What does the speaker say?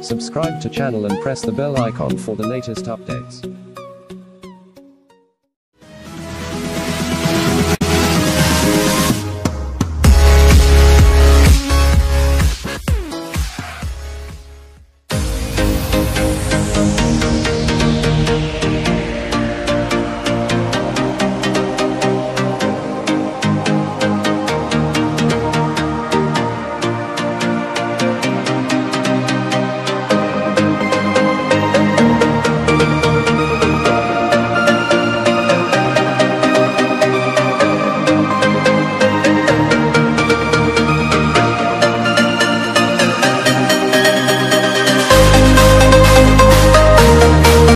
Subscribe to channel and press the bell icon for the latest updates.